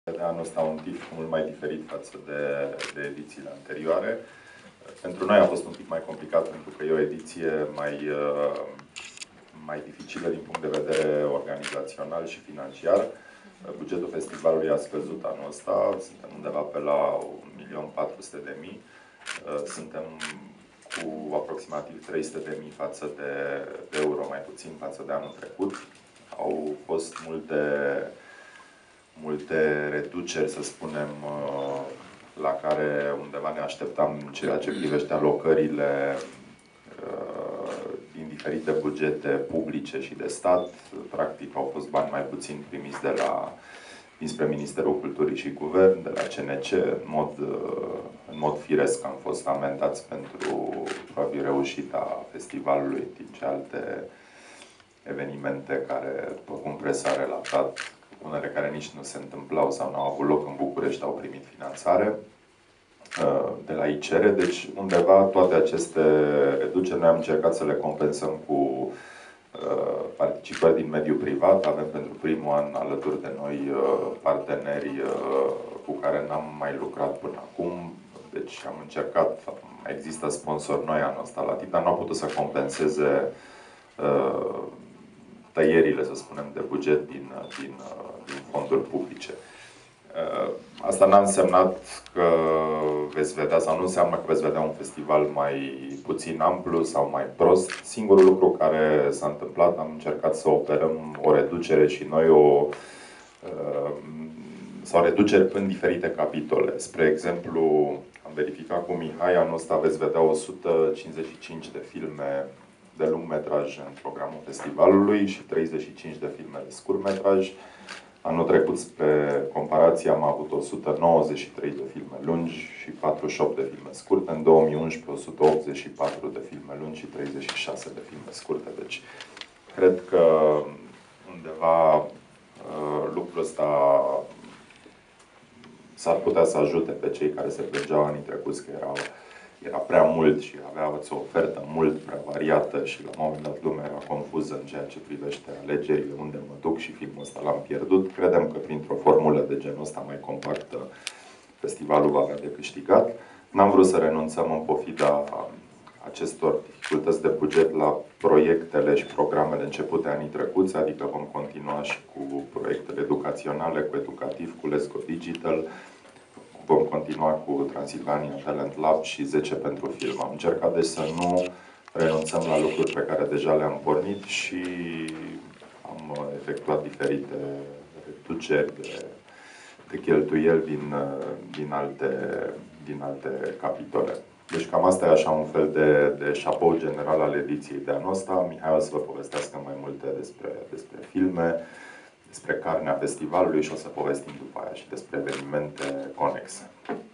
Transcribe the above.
de anul ăsta un tip mult mai diferit față de edițiile anterioare. Pentru noi a fost un pic mai complicat pentru că e o ediție mai dificilă din punct de vedere organizațional și financiar. Bugetul festivalului a scăzut anul ăsta, suntem undeva pe la 1.400.000. Suntem cu aproximativ 300.000 față de euro mai puțin față de anul trecut. Au fost multe reduceri, să spunem, la care undeva ne așteptam în ceea ce privește alocările din diferite bugete publice și de stat. Practic au fost bani mai puțin primiți dinspre Ministerul Culturii și Guvern, de la CNC. În mod firesc am fost amendați pentru probabil reușita festivalului, în timp ce alte evenimente care, după cum presa a relatat, unele care nici nu se întâmplau sau nu au avut loc în București, au primit finanțare de la ICR. Deci, undeva, toate aceste reduceri noi am încercat să le compensăm cu participări din mediul privat. Avem pentru primul an alături de noi parteneri cu care n-am mai lucrat până acum. Deci am încercat, există sponsori noi anul ăsta la tip, dar nu au putut să compenseze tăierile, să spunem, de buget din fonduri publice. Asta n-a însemnat că veți vedea, sau nu înseamnă că veți vedea un festival mai puțin amplu sau mai prost. Singurul lucru care s-a întâmplat, am încercat să operăm o reducere și noi sau reduceri în diferite capitole. Spre exemplu, am verificat cu Mihai, anul ăsta veți vedea 155 de filme de lungmetraj în programul festivalului și 35 de filme de scurtmetraj. Anul trecut, spre comparație, am avut 193 de filme lungi și 48 de filme scurte. În 2011, 184 de filme lungi și 36 de filme scurte. Deci, cred că undeva lucrul ăsta s-ar putea să ajute pe cei care se plângeau anii trecuți că era prea mult și aveați o ofertă mult prea variată și la un moment dat lumea era confuză în ceea ce privește alegerile, unde mă duc, și filmul ăsta l-am pierdut. Credem că printr-o formulă de genul ăsta mai compactă, festivalul va avea de câștigat. N-am vrut să renunțăm în pofida acestor dificultăți de buget la proiectele și programele începute anii trecuți, adică vom continua și cu proiectele educaționale, cu Educativ, cu Let's Go Digital. Vom continua cu Transilvania Talent Lab și 10 pentru film. Am încercat deci să nu renunțăm la lucruri pe care deja le-am pornit și am efectuat diferite reduceri de cheltuieli din alte capitole. Deci cam asta e așa un fel de șapou general al ediției de anul ăsta. Mihai o să vă povestească mai multe despre filme, despre carnea festivalului și o să povestim după aia și despre evenimente conexe.